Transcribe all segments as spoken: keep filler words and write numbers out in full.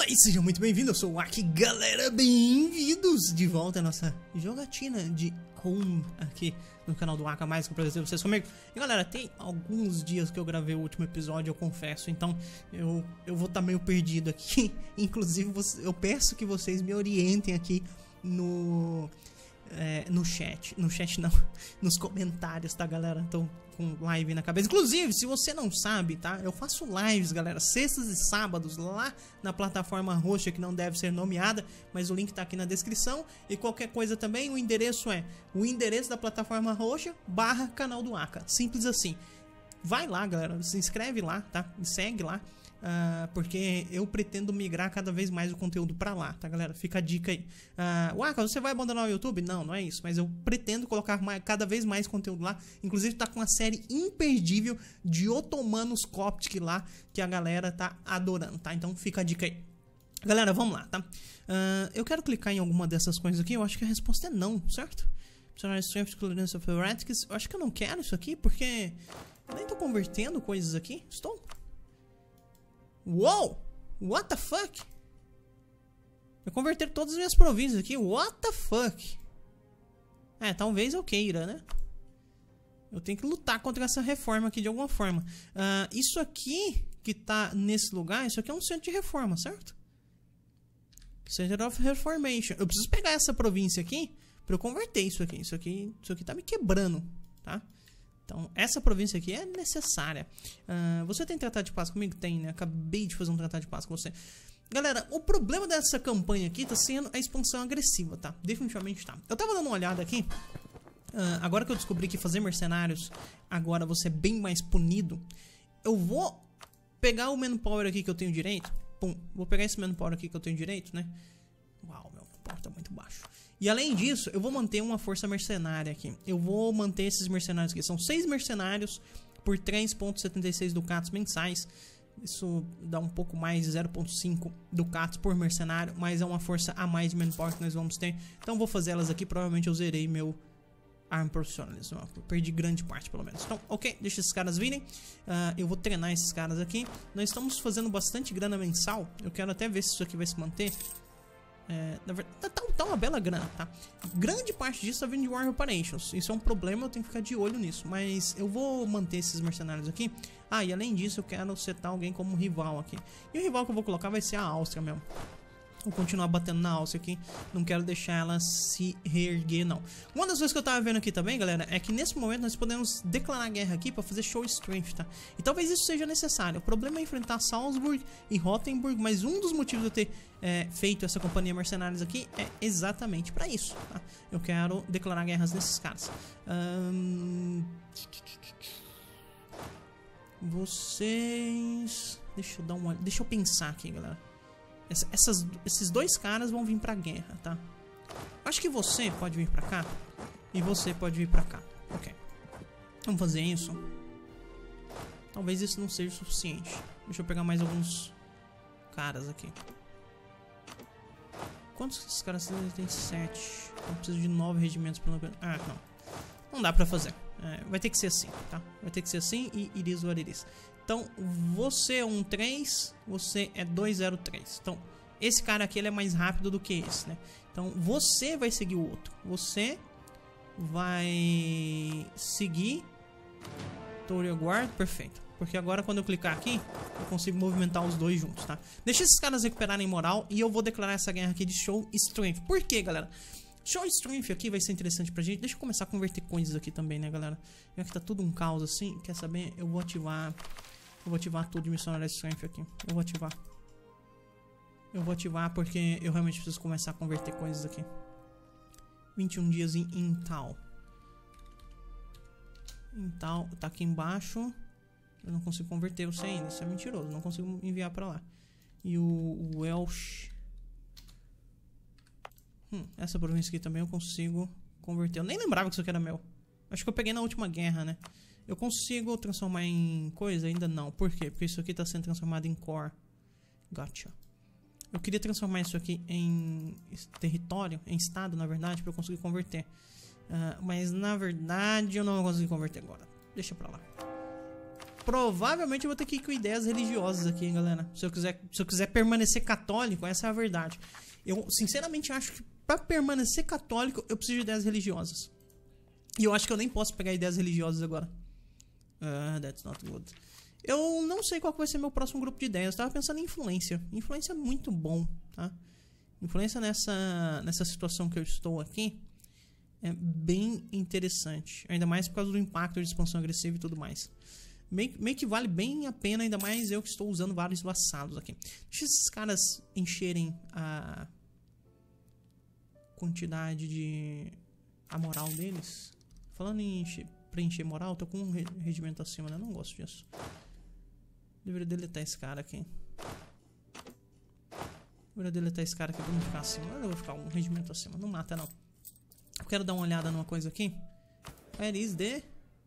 Olá e seja muito bem-vindo, eu sou o Aki, galera, bem-vindos de volta à nossa jogatina de Home aqui no canal do Aka, mais que prazer ter vocês comigo. E galera, tem alguns dias que eu gravei o último episódio, eu confesso, então eu, eu vou estar tá meio perdido aqui. Inclusive eu peço que vocês me orientem aqui no... É, no chat, no chat não, nos comentários, tá galera? Então com live na cabeça. Inclusive, se você não sabe, tá? Eu faço lives, galera, sextas e sábados lá na plataforma roxa que não deve ser nomeada, mas o link tá aqui na descrição. E qualquer coisa também, o endereço é o endereço da plataforma roxa barra canal do Aka. Simples assim. Vai lá, galera, se inscreve lá, tá? Me segue lá. Uh, porque eu pretendo migrar cada vez mais o conteúdo pra lá, tá galera? Fica a dica aí. uh, Waka, você vai abandonar o YouTube? Não, não é isso, mas eu pretendo colocar mais, cada vez mais conteúdo lá. Inclusive tá com uma série imperdível de Otomanos Coptic lá, que a galera tá adorando, tá? Então fica a dica aí. Galera, vamos lá, tá? Uh, eu quero clicar em alguma dessas coisas aqui. Eu acho que a resposta é não, certo? Strength, Clearance of Heretics. Eu acho que eu não quero isso aqui, porque eu nem tô convertendo coisas aqui. Estou? Uou! What the fuck? Eu converter todas as minhas províncias aqui. What the fuck? É, talvez eu queira, né? Eu tenho que lutar contra essa reforma aqui de alguma forma. uh, Isso aqui que tá nesse lugar, isso aqui é um centro de reforma, certo? Center of Reformation. Eu preciso pegar essa província aqui pra eu converter isso aqui. Isso aqui, isso aqui tá me quebrando, tá? Então, essa província aqui é necessária. Uh, você tem tratado de paz comigo? Tem, né? Acabei de fazer um tratado de paz com você. Galera, o problema dessa campanha aqui tá sendo a expansão agressiva, tá? Definitivamente tá. Eu tava dando uma olhada aqui. Uh, agora que eu descobri que fazer mercenários agora você é bem mais punido, eu vou pegar o manpower aqui que eu tenho direito. Pum, vou pegar esse manpower aqui que eu tenho direito, né? Uau, meu manpower tá muito baixo. E além disso, eu vou manter uma força mercenária aqui. Eu vou manter esses mercenários aqui. São seis mercenários por três vírgula setenta e seis ducatos mensais. Isso dá um pouco mais de zero vírgula cinco ducatos por mercenário. Mas é uma força a mais de manpower que nós vamos ter. Então vou fazer elas aqui. Provavelmente eu zerei meu Arm Professionalism. Eu perdi grande parte pelo menos. Então, ok, deixa esses caras virem. uh, Eu vou treinar esses caras aqui. Nós estamos fazendo bastante grana mensal. Eu quero até ver se isso aqui vai se manter. É, na verdade, tá, tá uma bela grana, tá? Grande parte disso tá vindo de War Reparations. Isso é um problema, eu tenho que ficar de olho nisso. Mas eu vou manter esses mercenários aqui. Ah, e além disso eu quero setar alguém como rival aqui. E o rival que eu vou colocar vai ser a Áustria mesmo. Vou continuar batendo na Áustria aqui. Não quero deixar ela se reerguer, não. Uma das coisas que eu tava vendo aqui também, galera, é que nesse momento nós podemos declarar guerra aqui pra fazer show strength, tá? E talvez isso seja necessário. O problema é enfrentar Salzburg e Rothenburg, mas um dos motivos de eu ter é, feito essa companhia mercenários aqui é exatamente pra isso, tá? Eu quero declarar guerras nesses caras. Hum... Vocês... Deixa eu dar uma... Deixa eu pensar aqui, galera. Essas, esses dois caras vão vir pra guerra, tá? Acho que você pode vir pra cá. E você pode vir pra cá. Ok. Vamos fazer isso. Talvez isso não seja o suficiente. Deixa eu pegar mais alguns caras aqui. Quantos esses caras têm? Tem sete. Eu preciso de nove regimentos pra... Ah, não. Não dá pra fazer. É, vai ter que ser assim, tá? Vai ter que ser assim e iris or iris. Então, você é um três, você é dois zero três. Então, esse cara aqui ele é mais rápido do que esse, né? Então, você vai seguir o outro. Você vai seguir Toria Guard, perfeito. Porque agora quando eu clicar aqui, eu consigo movimentar os dois juntos, tá? Deixa esses caras recuperarem moral e eu vou declarar essa guerra aqui de Show Strength. Por quê, galera? Show Strength aqui vai ser interessante pra gente. Deixa eu começar a converter coisas aqui também, né, galera? Já que tá tudo um caos assim, quer saber? Eu vou ativar... Eu vou ativar tudo de Missionário Strength aqui. Eu vou ativar. Eu vou ativar porque eu realmente preciso começar a converter coisas aqui. vinte e um dias em Intal. Intal tá aqui embaixo. Eu não consigo converter você ainda. Isso é mentiroso. Não consigo enviar pra lá. E o, o Welsh... Hum, essa província aqui também eu consigo converter. Eu nem lembrava que isso aqui era meu. Acho que eu peguei na última guerra, né? Eu consigo transformar em coisa? Ainda não. Por quê? Porque isso aqui está sendo transformado em core. Gotcha. Eu queria transformar isso aqui em território, em estado, na verdade, para eu conseguir converter. Uh, mas, na verdade, eu não vou conseguir converter agora. Deixa pra lá. provavelmente eu vou ter que ir com ideias religiosas aqui, hein, galera. Se eu quiser, se eu quiser permanecer católico, essa é a verdade. Eu, sinceramente, acho que pra permanecer católico, eu preciso de ideias religiosas. E eu acho que eu nem posso pegar ideias religiosas agora. Ah, that's not good. Eu não sei qual vai ser meu próximo grupo de ideias. Eu tava pensando em influência. Influência é muito bom, tá? Influência nessa, nessa situação que eu estou aqui é bem interessante. Ainda mais por causa do impacto de expansão agressiva e tudo mais. Meio, meio que vale bem a pena, ainda mais eu que estou usando vários vassalos aqui. Deixa esses caras encherem a quantidade de... a moral deles. Falando em encher, preencher moral, tô com um regimento acima, né? Eu não gosto disso. Deveria deletar esse cara aqui. Deveria deletar esse cara aqui pra não ficar acima. Eu vou ficar um regimento acima. Não mata, não. Eu quero dar uma olhada numa coisa aqui. Where is the...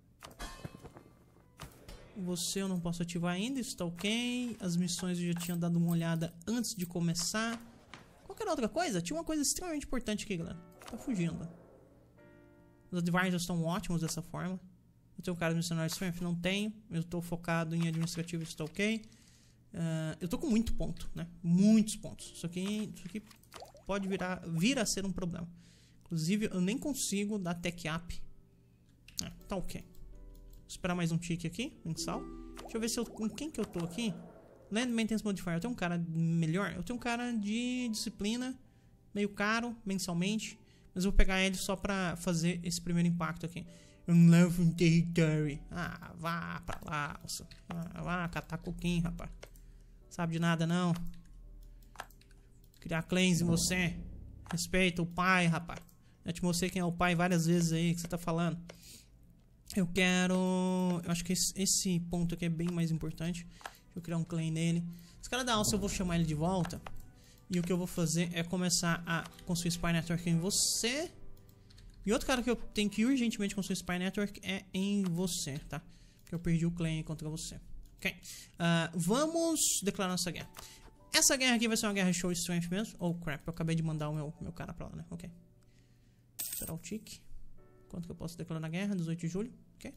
Você eu não posso ativar ainda, está ok. As missões eu já tinha dado uma olhada antes de começar. Qualquer outra coisa? Tinha uma coisa extremamente importante aqui, galera. Tá fugindo. Os advisors estão ótimos dessa forma. Eu tenho um cara de missionário strength? Não tenho. Eu estou focado em administrativo, está ok. Uh, eu tô com muito ponto, né? Muitos pontos. Isso aqui, isso aqui pode virar, vir a ser um problema. Inclusive, eu nem consigo dar tech up. Ah, tá ok. Vou esperar mais um tique aqui, mensal. Deixa eu ver se eu, com quem que eu tô aqui. Land Maintenance Modifier. Eu tenho um cara melhor. Eu tenho um cara de disciplina, meio caro, mensalmente. Mas eu vou pegar ele só pra fazer esse primeiro impacto aqui. Unloving Territory. Ah, vá pra lá. Ah, vá catar coquinho, rapaz. Sabe de nada, não. Criar claims em você. Respeita o pai, rapaz. Eu te mostrei quem é o pai várias vezes aí que você tá falando. Eu quero... Eu acho que esse, esse ponto aqui é bem mais importante. Deixa eu criar um claim nele. Esse cara da alça eu vou chamar ele de volta. E o que eu vou fazer é começar a construir Spy Network em você. E outro cara que eu tenho que urgentemente construir Spy Network é em você, tá? Porque eu perdi o claim contra você. Ok. Uh, vamos declarar nossa guerra. Essa guerra aqui vai ser uma guerra show strength mesmo. Oh crap, eu acabei de mandar o meu, meu cara pra lá, né? Ok. Será o tique? Quanto que eu posso declarar na guerra? dezoito de julho. Ok.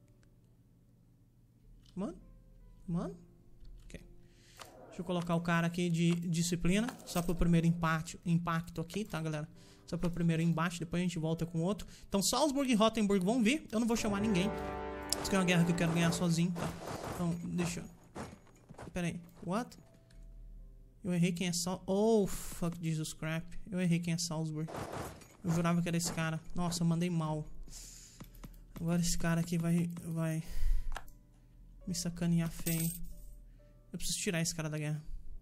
Mano. Mano. Ok. Deixa eu colocar o cara aqui de disciplina. Só pro primeiro impacto, impacto aqui, tá, galera? Só pro primeiro embate. Depois a gente volta com outro. Então Salzburg e Rothenburg vão vir. Eu não vou chamar ninguém. Isso aqui é uma guerra que eu quero ganhar sozinho, tá? Então, deixa eu... Pera aí. What? Eu errei quem é Sal... Oh, fuck Jesus crap. Eu errei quem é Salzburg. Eu jurava que era esse cara. Nossa, eu mandei mal. Agora esse cara aqui vai... Vai... Me sacanear feio. Eu preciso tirar esse cara da guerra.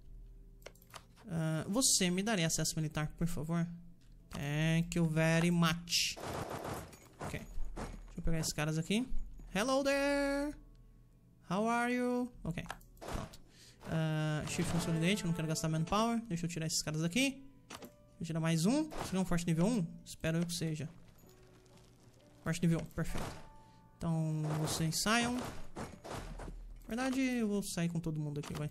Uh, você me daria acesso militar, por favor? Thank you very much. Ok. Deixa eu pegar esses caras aqui. Hello there! How are you? Ok. Pronto. Uh, Shift Consolidate, eu não quero gastar manpower. Deixa eu tirar esses caras daqui. Deixa eu tirar mais um. Seria um forte nível um? Espero eu que seja. Forte nível um, perfeito. Então, vocês saiam. Na verdade, eu vou sair com todo mundo aqui, vai.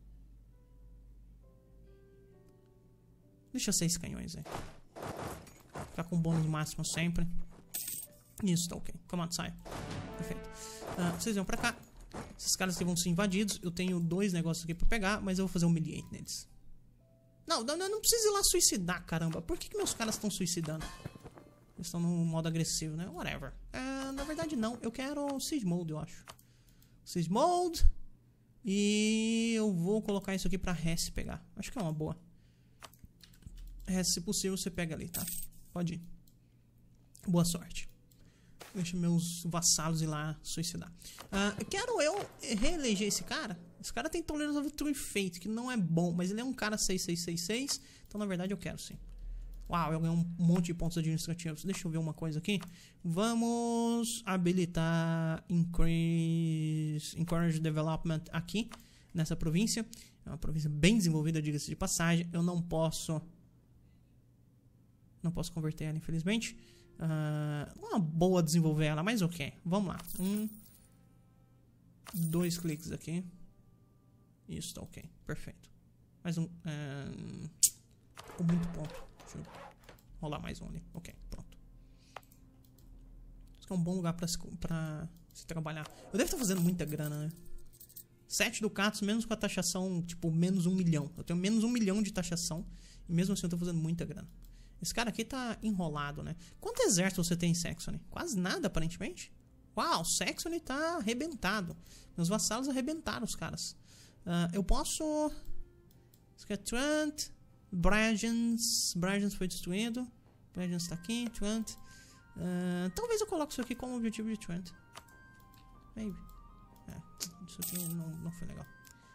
Deixa seis canhões aí. Ficar com bônus máximo sempre. Isso, tá ok. Come on, sai. Perfeito. Uh, vocês vão pra cá. Esses caras aqui vão ser invadidos. Eu tenho dois negócios aqui pra pegar, mas eu vou fazer um humiliate neles. Não, não, não precisa ir lá suicidar, caramba. Por que, que meus caras estão suicidando? Eles estão no modo agressivo, né? Whatever. Uh, na verdade, não. Eu quero Siege Mode, eu acho. Siege Mode. E eu vou colocar isso aqui pra Hesse pegar. Acho que é uma boa. Hesse, se possível, você pega ali, tá? Pode ir. Boa sorte. Deixa meus vassalos ir lá suicidar. Uh, quero eu reeleger esse cara. Esse cara tem Tolerance of True Fate, que não é bom, mas ele é um cara seis seis seis seis. Então, na verdade, eu quero sim. Uau, eu ganhei um monte de pontos administrativos. Deixa eu ver uma coisa aqui. Vamos habilitar Increase Encourage Development aqui, nessa província. É uma província bem desenvolvida, diga-se de passagem. Eu não posso... Não posso converter ela, infelizmente. Uh, uma boa desenvolver ela, mas ok. Vamos lá. Um... Dois cliques aqui. Isso, tá ok. Perfeito. Mais um... Uh, com muito ponto. Deixa eu rolar mais um ali. Ok, pronto. Isso aqui é um bom lugar pra, pra Se trabalhar. Eu devo estar fazendo muita grana, né? sete ducatos, menos com a taxação, tipo, menos um milhão. Eu tenho menos um milhão de taxação. E mesmo assim eu tô fazendo muita grana. Esse cara aqui tá enrolado, né? Quanto exército você tem em Saxony? Quase nada, aparentemente. Uau, Saxony tá arrebentado. Meus vassalos arrebentaram os caras. Uh, eu posso... Isso aqui é Trent. Bragens. Bragens foi destruído. Bragens tá aqui. Trent. Uh, talvez eu coloque isso aqui como objetivo de Trent. Maybe. É, isso aqui não, não foi legal.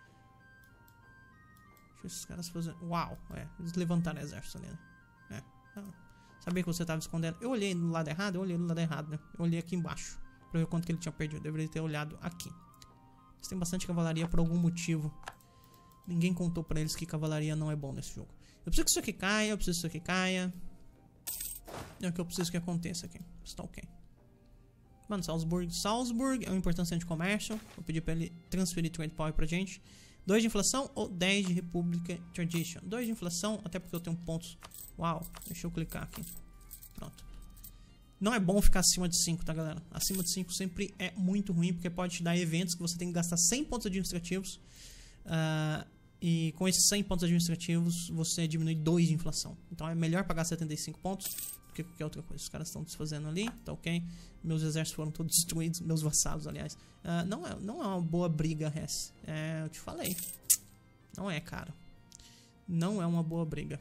Deixa esses caras fazerem... Uau, é. Eles levantaram o exército ali, né? É. Ah, sabia que você estava escondendo. Eu olhei no lado errado, eu olhei no lado errado, né? Eu olhei aqui embaixo pra ver quanto que ele tinha perdido. Eu deveria ter olhado aqui. Eles têm bastante cavalaria por algum motivo. Ninguém contou pra eles que cavalaria não é bom nesse jogo. Eu preciso que isso aqui caia, eu preciso que isso aqui caia. É o que eu preciso que aconteça aqui. Está ok. Mano, Salzburg. Salzburg é uma importante centro de comércio. Vou pedir pra ele transferir Trade Power pra gente. dois de inflação ou dez de República Tradition? dois de inflação, até porque eu tenho pontos. Uau, deixa eu clicar aqui. Pronto. Não é bom ficar acima de cinco, tá, galera? Acima de cinco sempre é muito ruim, porque pode te dar eventos que você tem que gastar cem pontos administrativos. Uh, e com esses cem pontos administrativos, você diminui dois de inflação. Então é melhor pagar setenta e cinco pontos do que qualquer outra coisa. Os caras estão desfazendo ali, tá ok? Meus exércitos foram todos destruídos, meus vassalos, aliás. Uh, não, é, não é uma boa briga, Hess. É, eu te falei. Não é, cara. Não é uma boa briga.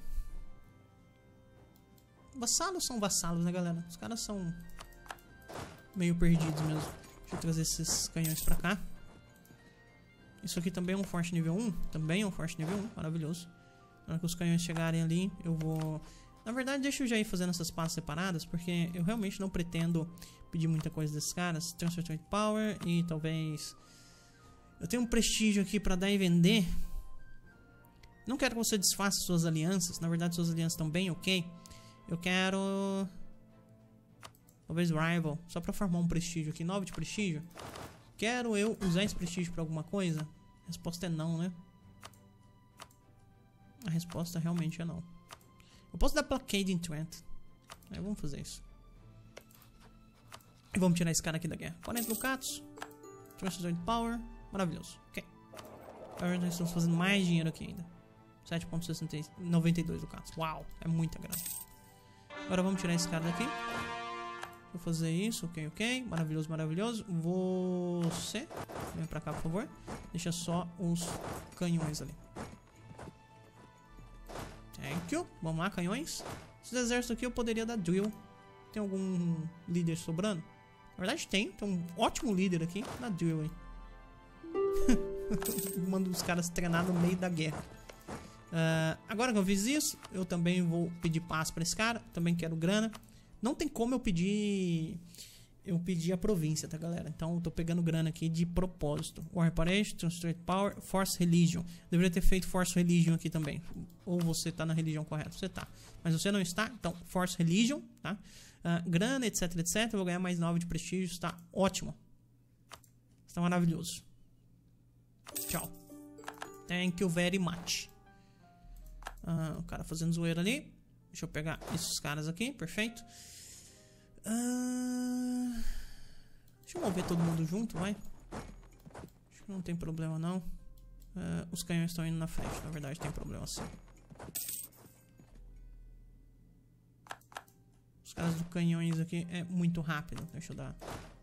Vassalos são vassalos, né, galera? Os caras são meio perdidos mesmo. Deixa eu trazer esses canhões pra cá. Isso aqui também é um forte nível um. Também é um forte nível um. Maravilhoso. Na hora que os canhões chegarem ali, eu vou... Na verdade, deixa eu já ir fazendo essas pastas separadas, porque eu realmente não pretendo pedir muita coisa desses caras. Transfer Trade Power e talvez... Eu tenho um prestígio aqui pra dar e vender. Não quero que você desfaça suas alianças. Na verdade, suas alianças estão bem ok. Eu quero... Talvez Rival. Só pra formar um prestígio aqui. nove de prestígio. Quero eu usar esse prestígio pra alguma coisa? A resposta é não, né? A resposta realmente é não. Eu posso dar Blockade em Trent. É, vamos fazer isso. E vamos tirar esse cara aqui da guerra. quarenta ducatos. Transfer de Power. Maravilhoso. Ok. Agora nós estamos fazendo mais dinheiro aqui ainda. sete vírgula noventa e dois ducatos. Uau, é muita grana. Agora vamos tirar esse cara daqui. Vou fazer isso, ok, ok. Maravilhoso, maravilhoso. Você, vem pra cá, por favor. Deixa só os canhões ali. Thank you. Vamos lá, canhões. Esses exércitos aqui eu poderia dar drill. Tem algum líder sobrando? Na verdade tem, tem um ótimo líder aqui. Dá drill aí. Mando os caras treinar no meio da guerra. Uh, agora que eu fiz isso, eu também vou pedir paz pra esse cara. Também quero grana. Não tem como eu pedir eu pedir a província, tá, galera? Então eu tô pegando grana aqui de propósito. War Reparation, Transfer Power, Force Religion. Deveria ter feito Force Religion aqui também. Ou você tá na religião correta? Você tá. Mas você não está, então Force Religion, tá? Uh, grana, etc, etc. Eu vou ganhar mais nove de prestígio. Está ótimo. Está maravilhoso. Tchau. Thank you very much. Uh, o cara fazendo zoeira ali. Deixa eu pegar esses caras aqui. Perfeito. Uh... Deixa eu mover todo mundo junto, vai. Acho que não tem problema não. uh, Os canhões estão indo na frente. Na verdade tem problema sim. Os caras do canhões aqui é muito rápido. Deixa eu dar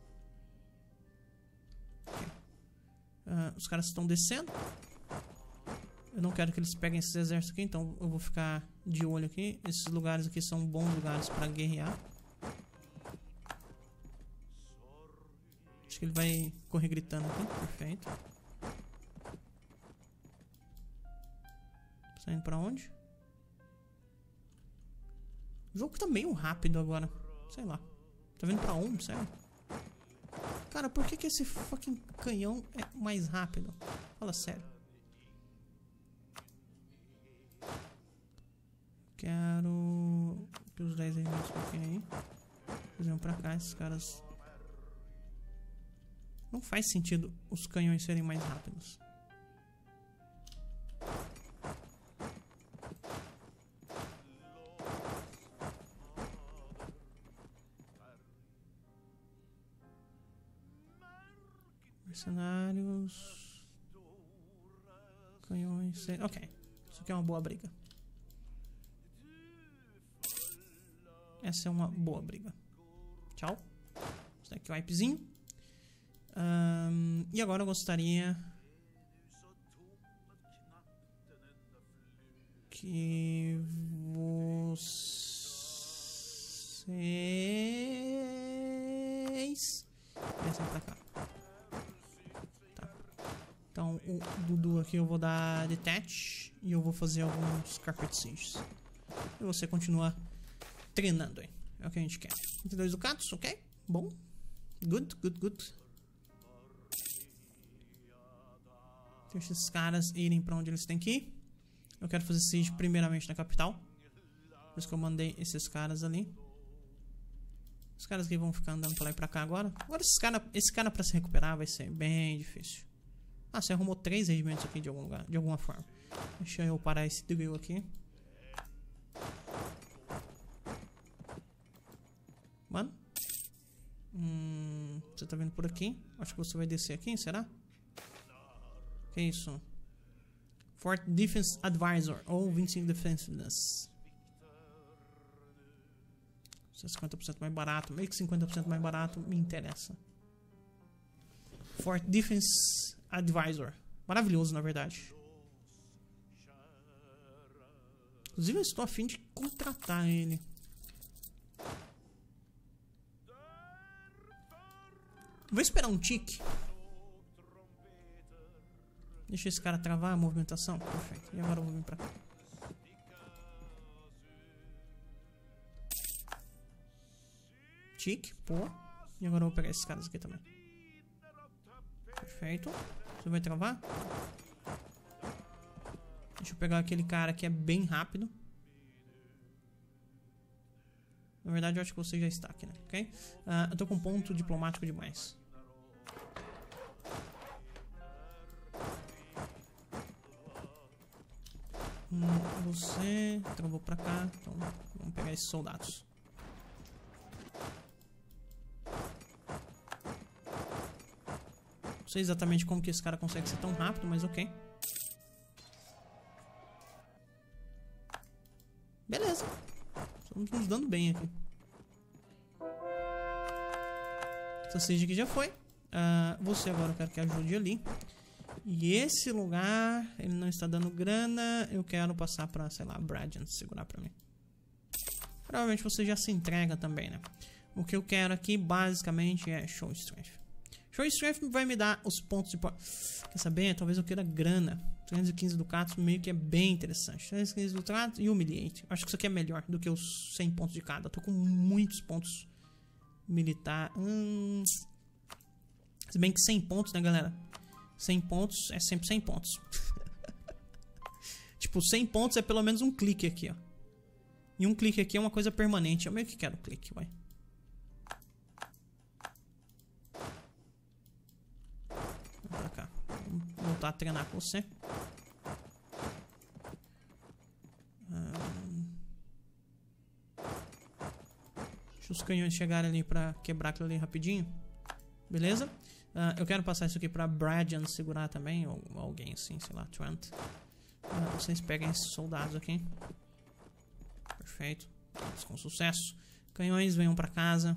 okay. uh, Os caras estão descendo. Eu não quero que eles peguem esses exércitos aqui. Então eu vou ficar de olho aqui. Esses lugares aqui são bons lugares para guerrear. Acho que ele vai correr gritando aqui. Perfeito. Saindo pra onde? O jogo tá meio rápido agora. Sei lá. Tá vindo pra onde, sério? Cara, por que que esse fucking canhão é mais rápido? Fala sério. Quero que os dez regimentos fiquem aí. Eles vêm pra cá, esses caras... Não faz sentido os canhões serem mais rápidos. Mercenários. Canhões. Ok. Isso aqui é uma boa briga. Essa é uma boa briga. Tchau. Isso daqui é o wipezinho. Um, e agora eu gostaria que vocês descem pra cá. Tá. Então o Dudu aqui eu vou dar detach e eu vou fazer alguns carpet sieges. E você continua treinando aí. É o que a gente quer. trinta e dois ducatos, ok? Bom. Good, good, good. Deixa esses caras irem pra onde eles têm que ir. Eu quero fazer siege primeiramente na capital. Por isso que eu mandei esses caras ali. Os caras que vão ficar andando pra lá e pra cá agora. Agora esses cara, esse cara pra se recuperar vai ser bem difícil. Ah, você arrumou três regimentos aqui de algum lugar, de alguma forma. Deixa eu parar esse drill aqui. Mano. Hum, você tá vindo por aqui. Acho que você vai descer aqui, será? Que isso? Fort Defense Advisor ou vinte e cinco Defensiveness. cinquenta por cento mais barato, meio que cinquenta por cento mais barato, me interessa. Fort Defense Advisor. Maravilhoso, na verdade. Inclusive eu estou a fim de contratar ele. Vou esperar um tique. Deixa esse cara travar a movimentação. Perfeito. E agora eu vou vir pra cá. Tique, pô. E agora eu vou pegar esses caras aqui também. Perfeito. Você vai travar? Deixa eu pegar aquele cara que é bem rápido. Na verdade eu acho que você já está aqui, né? Ok? Uh, eu tô com um ponto diplomático demais. Hum, você travou pra cá. Então vamos pegar esses soldados. Não sei exatamente como que esse cara consegue ser tão rápido, mas ok. Beleza. Estamos nos dando bem aqui. Essa siege aqui já foi. Uh, você agora eu quero que ajude ali. E esse lugar, ele não está dando grana. Eu quero passar pra, sei lá, Bradian segurar pra mim. Provavelmente você já se entrega também, né? O que eu quero aqui, basicamente, é Show Strength. Show Strength vai me dar os pontos de... Quer saber? Talvez eu queira grana. trezentos e quinze ducatos meio que é bem interessante. trezentos e quinze ducatos e Humiliate. Acho que isso aqui é melhor do que os cem pontos de cada. Eu tô com muitos pontos militar. Hum... Se bem que cem pontos, né, galera? cem pontos é sempre cem pontos. Tipo, cem pontos é pelo menos um clique aqui, ó. E um clique aqui é uma coisa permanente. Eu meio que quero clique, vai. Vamos pra cá. Vamos voltar a treinar com você. Hum... Deixa os canhões chegarem ali pra quebrar aquilo ali rapidinho. Beleza? Uh, eu quero passar isso aqui pra Bradian segurar também. Ou alguém assim, sei lá, Trent. Uh, vocês peguem esses soldados aqui. Perfeito. Com sucesso. Canhões, venham pra casa.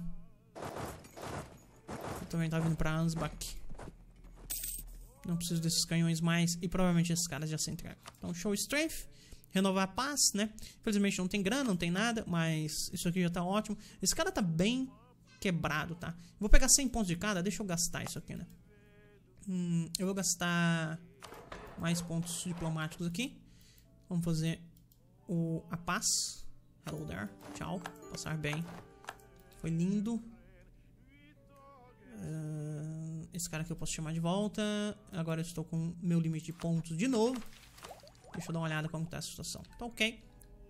Eu também tá vindo pra Ansbach. Não preciso desses canhões mais. E provavelmente esses caras já se entregam. Então, Show Strength. Renovar a paz, né? Infelizmente não tem grana, não tem nada. Mas isso aqui já tá ótimo. Esse cara tá bem quebrado, tá? Vou pegar cem pontos de cada. Deixa eu gastar isso aqui, né? Hum, eu vou gastar mais pontos diplomáticos aqui. Vamos fazer o, a paz. Hello there. Tchau. Passar bem. Foi lindo. Uh, esse cara aqui eu posso chamar de volta. Agora eu estou com meu limite de pontos de novo. Deixa eu dar uma olhada como está a situação. Tá ok.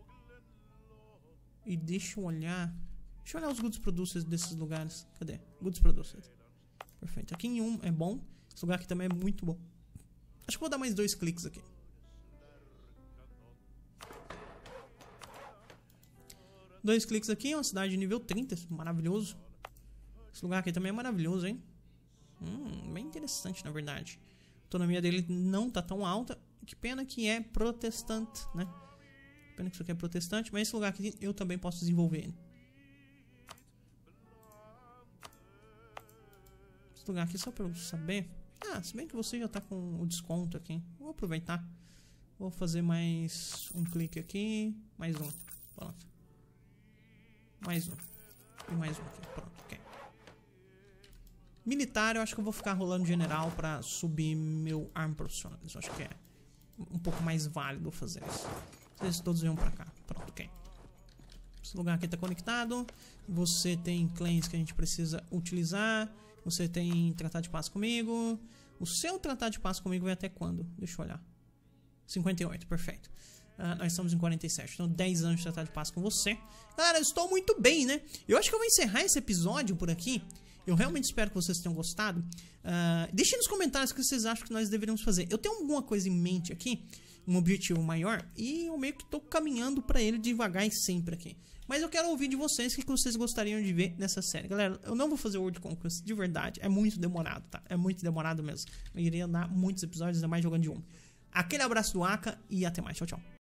E deixa eu olhar. Deixa eu olhar os goods producers desses lugares. Cadê? Goods producers. Perfeito. Aqui em um é bom. Esse lugar aqui também é muito bom. Acho que vou dar mais dois cliques aqui. Dois cliques aqui. É uma cidade de nível trinta. Maravilhoso. Esse lugar aqui também é maravilhoso, hein? Hum, bem interessante, na verdade. A autonomia dele não tá tão alta. Que pena que é protestante, né? Pena que isso aqui é protestante, mas esse lugar aqui eu também posso desenvolver ele. Esse lugar aqui, só pra eu saber. Ah, se bem que você já tá com o desconto aqui. Vou aproveitar. Vou fazer mais um clique aqui. Mais um. Pronto. Mais um. E mais um aqui. Pronto, ok. Militar, eu acho que eu vou ficar rolando general pra subir meu arma profissional. Eu acho que é um pouco mais válido fazer isso. Vocês todos venham pra cá. Pronto, ok. Esse lugar aqui tá conectado. Você tem claims que a gente precisa utilizar. Você tem tratado de paz comigo. O seu tratado de paz comigo vai até quando? Deixa eu olhar. cinquenta e oito, perfeito. Uh, nós estamos em quarenta e sete, então dez anos de tratado de paz com você. Galera, eu estou muito bem, né? Eu acho que eu vou encerrar esse episódio por aqui. Eu realmente espero que vocês tenham gostado. Uh, deixem nos comentários o que vocês acham que nós deveríamos fazer. Eu tenho alguma coisa em mente aqui, um objetivo maior, e eu meio que estou caminhando para ele devagar e sempre aqui. Mas eu quero ouvir de vocês o que vocês gostariam de ver nessa série. Galera, eu não vou fazer World Conquest, de verdade. É muito demorado, tá? É muito demorado mesmo. Eu iria dar muitos episódios, ainda mais jogando de um. Aquele abraço do Aka e até mais. Tchau, tchau.